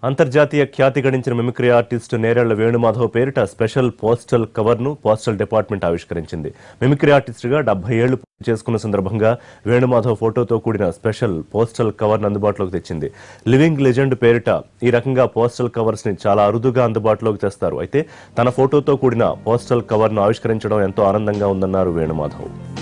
అంతర్జాతీయ ఖ్యాతి గడించిన మిమిక్రీ ఆర్టిస్ట్ నేరెళ్ల వేణుమాధవ్ పేరిట స్పెషల్ పోస్టల్ కవర్ను పోస్టల్ డిపార్ట్మెంట్ ఆవిష్కరించింది. మిమిక్రీ ఆర్టిస్టుగా 70 ఏళ్లు పూర్తి చేసుకున్న సందర్భంగా వేణుమాధవ్ ఫోటోతో కూడిన స్పెషల్ పోస్టల్ కవర్ను అందుబాటులోకి తెచ్చింది. లివింగ్ లెజెండ్ పేరిట ఈ రకంగా పోస్టల్ కవర్స్ ని చాలా అరుదుగా అందుబాటులోకి తెస్తారు. అయితే తన ఫోటోతో కూడిన పోస్టల్ కవర్ను ఆవిష్కరించడం ఎంతో ఆనందంగా ఉందన్నారు వేణుమాధవ్.